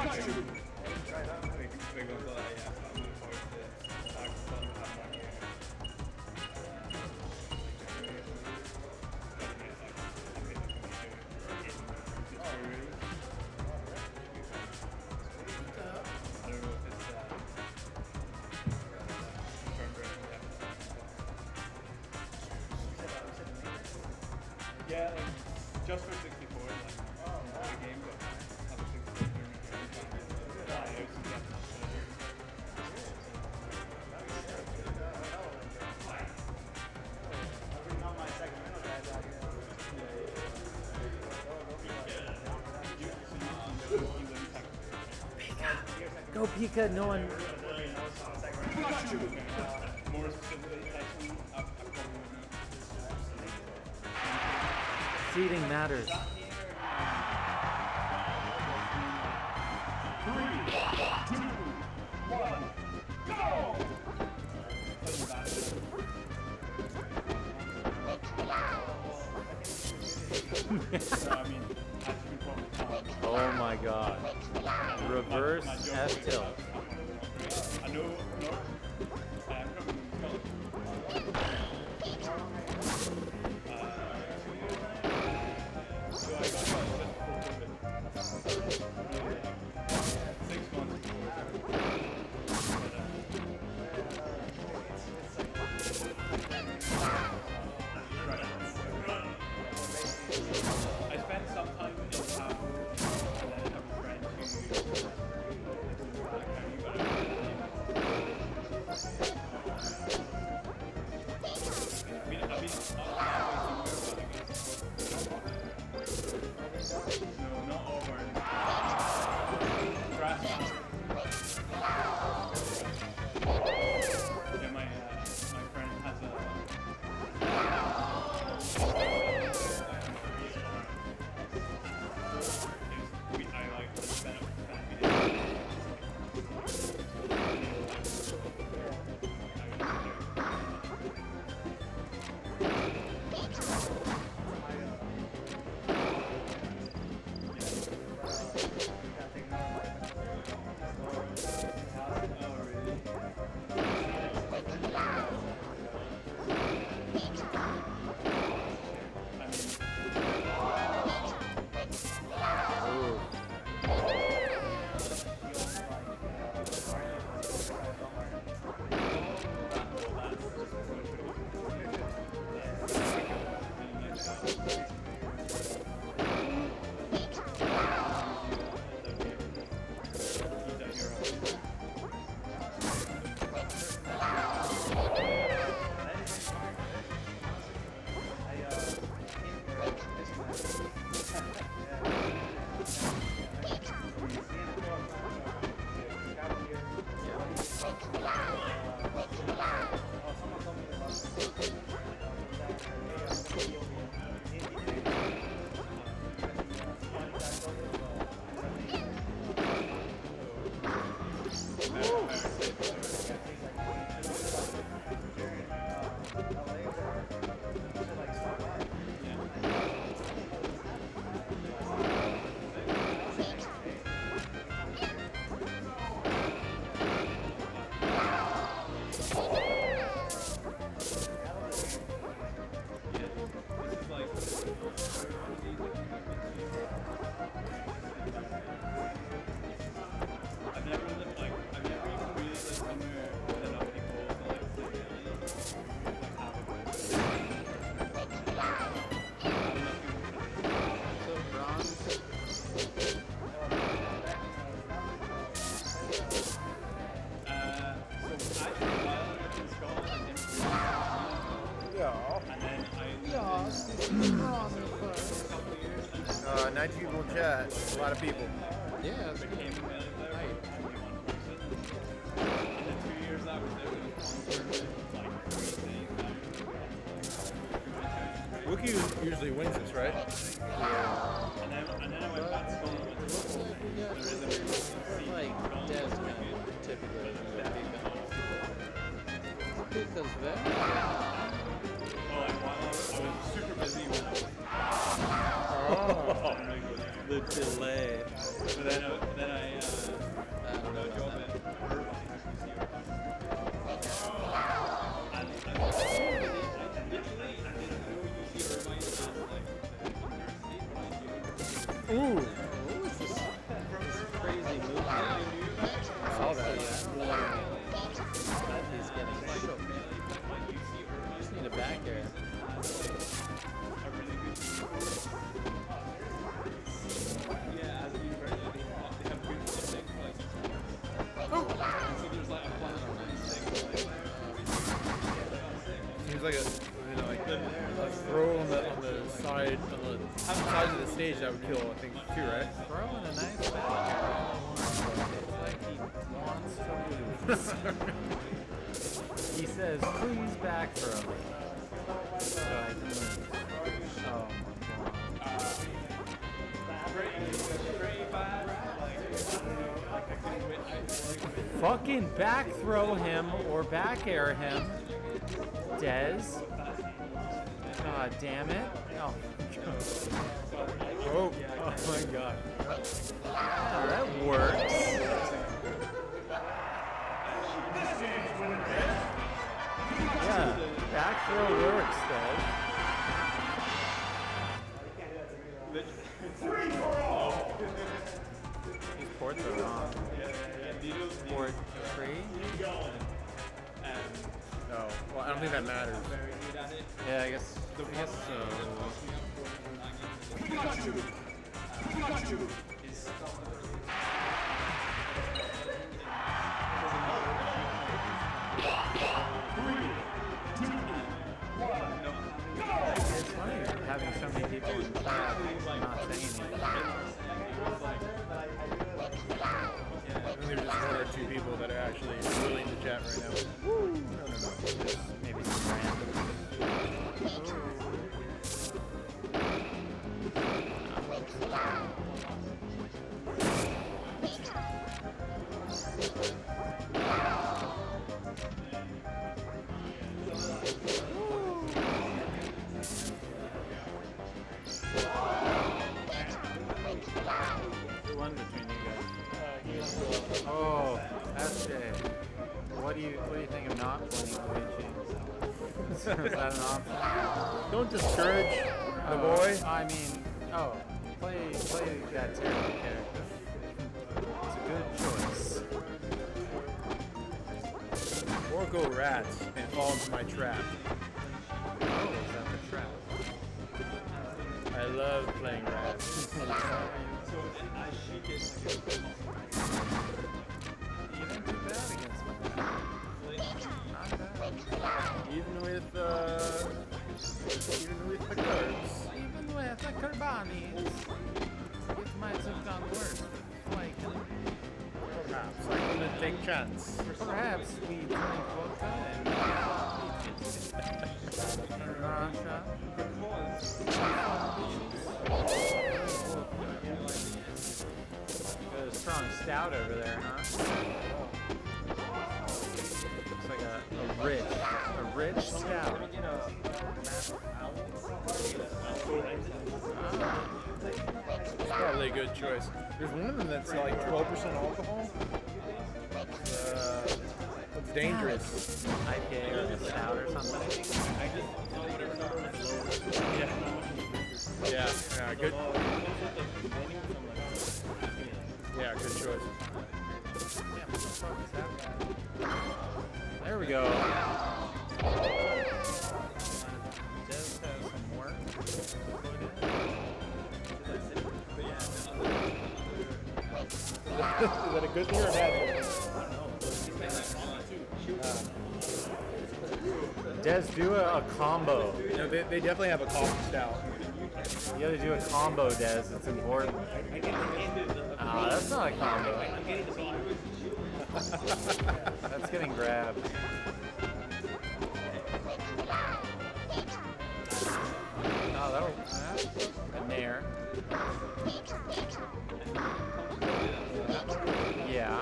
Yeah, like, just for 64, like, the game, but have a 64 Pika! Go Pika, no one... More specifically, actually, Seeding matters. 3, 2, 1, go! Oh my god. Reverse F tilt. I know, I'm from so I got just before COVID. 6 months before. I spent some time in town and then have a friend who no, not over. Grass. Yeah, my friend has a. I like to spend Ja. 90 people in chat. A lot of people. Yeah. Became a melee player. Right. Only one person. And then 2 years I was there with like 3 days. Wookiee usually wins this, right? Yeah. And then I went back to school and went to school. There is a like Desmond, typically. Because very. Oh, like while I was super busy when I was. Oh. I didn't really go there. The delay. But then I don't know job about at Irvine. And literally, I didn't know UC Irvine as like the university, but I Ooh. What was this crazy movement? I saw that. He's getting shook. Just need a back air. a really good yeah, as a university, they have good physics, like, so there's like a bunch of physics, like, Seems like a throw on the side on the sides of the stage that would kill, I think, too, right? Throwing a nice back air. It's like he wants to lose. He says, please back throw me. So I can lose. Oh my god. pretty fast, like, I couldn't wait, Fucking back throw him or back air him. Dez. God damn it. Oh, Oh. oh my god. Yeah, that works. Yeah, back throw works, Dez. These ports are wrong. Port 3? No. Well, I don't think that matters. Yeah, I guess so. It's funny having so many people in the chat not saying anything. I think there's just one or two people that are actually willing to chat right now. Maybe some random. Who won between you guys? Oh, SJ. What do you think of not playing Luigi? Is that an option? Don't discourage the boy. I mean, play that terrible character. It's a good choice. Or go rats and fall into my trap. Oh, is that the trap? I love playing rats. You didn't do bad against me. Not bad. Even with the cards. Even with the Kerbanis, it might have gone worse. Like, Perhaps I'm gonna take chance. perhaps we drink vodka and Russia. Got a strong stout over there, huh? Looks like a rich stout. It's probably a good choice. There's one of them that's like 12% alcohol. It's dangerous. IPA or a stout or something. Yeah, good. Yeah, good choice. Damn, what the fuck is that guy? There we go. Does have some work. Is that a good thing or a bad thing? Des, do a combo. You know, they definitely have a coffee stout. You gotta do a combo, Des. It's important. Ah, that's not a combo. That's getting grabbed. Oh, that'll... a nair. Yeah.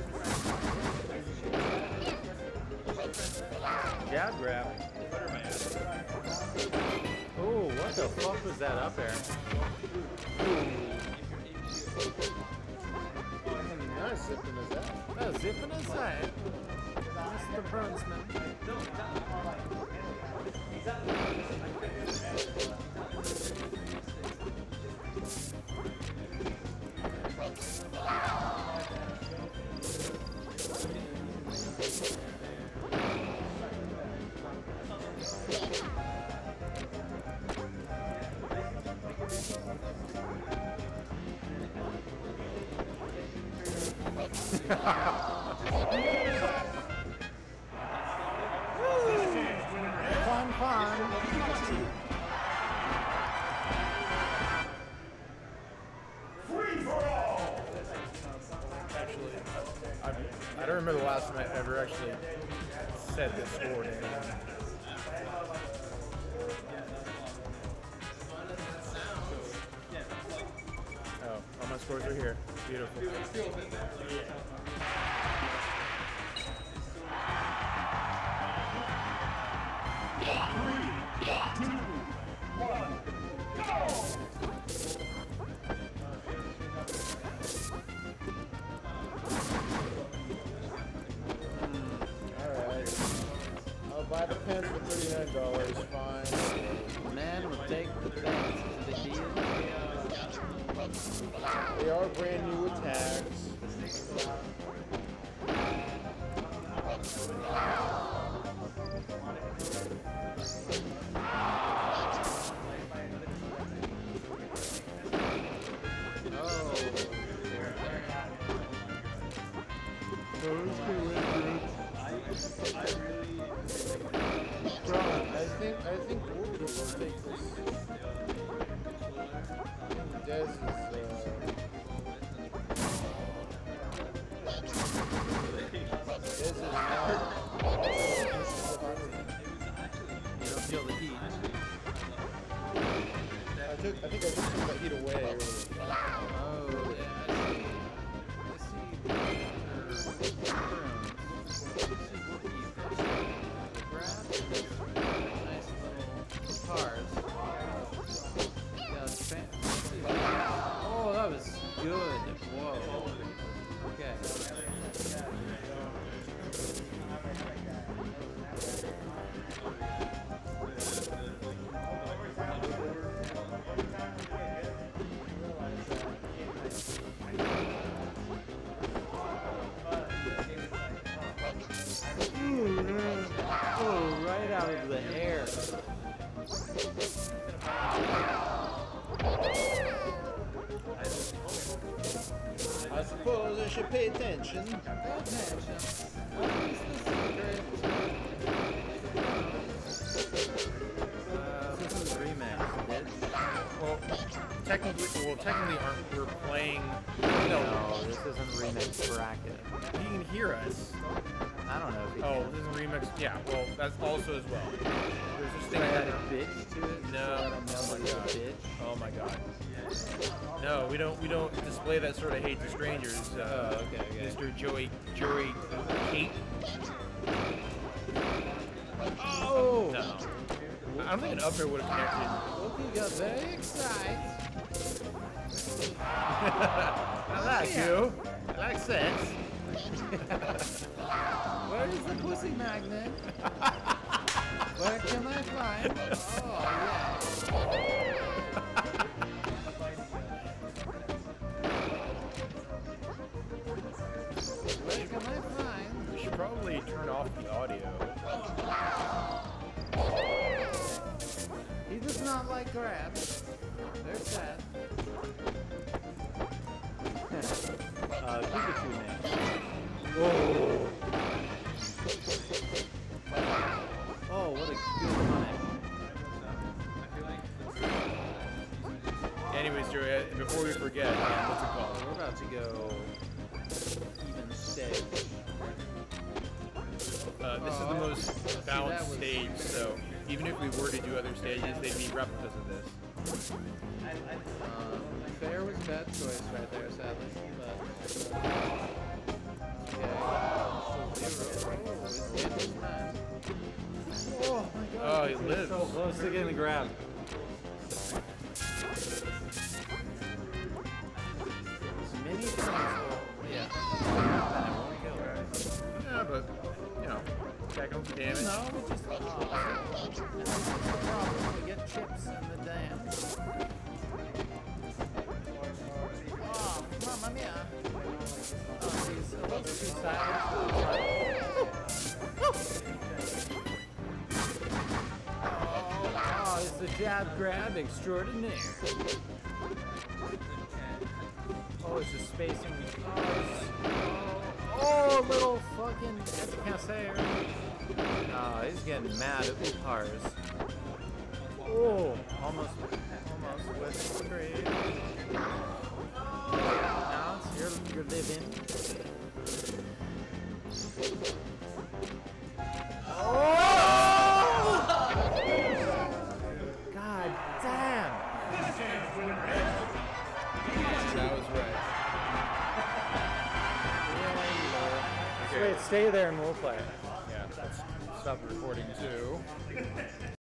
Jab grab. the fuck was that up there? Nice zipping is that? Oh, zipping aside. Mr. Brunsman. Fun. Actually, I don't remember the last time I ever actually said the score name. Oh, all my scores are here. Beautiful. Buy the pants for $39, fine. Man will take the pants to the deal. They are brand new attacks. I think Wook will take this. Dez is not. You don't feel the heat. I think I took some of that heat away earlier. Oh, yeah. I see. Cars. Oh, that was good. Whoa. Okay. Oh, right out of the air. I suppose I should pay attention. What is the secret? This is remix, bitch. Well, technically, aren't we playing? No, this isn't remix bracket. He can hear us. I don't know if he Oh, can. this is a remix. Yeah, well, that's also as well. There's this Should thing I add that. a bitch to it? No. So I don't know he's a bitch. Oh my god. No, we don't display that sort of hate to strangers. Okay. Mr. Joey Kate. Oh! No. I don't think an up air would have connected. Wookiee got very excited. I like you. I like sex. Where is the pussy magnet? Where can I find? Oh, yeah. Where can I find? We should probably turn off the audio. He does not like grabs. They're sad. Pikachu man. Whoa. Oh, what a good hunt. Anyways, Joey, before we forget, what's it called? We're about to go even stage. This is the most balanced stage, so even if we were to do other stages, they'd be replicas of this. Fair was a bad choice right there, sadly. But Oh, he lives. So close to getting the grab. damage. No, we just. That's the problem. We get chips in the dam. Oh, mamma mia. Oh, he's a little too silent. Oh, it's the jab grab extraordinaire. Oh, it's the spacing. Oh, little fucking escasser. Oh, he's getting mad at Upars. Oh, almost with the grave. Now it's your living. Oh! God damn! That was right. Wait, stay there and we'll play. Yeah, let's stop recording too.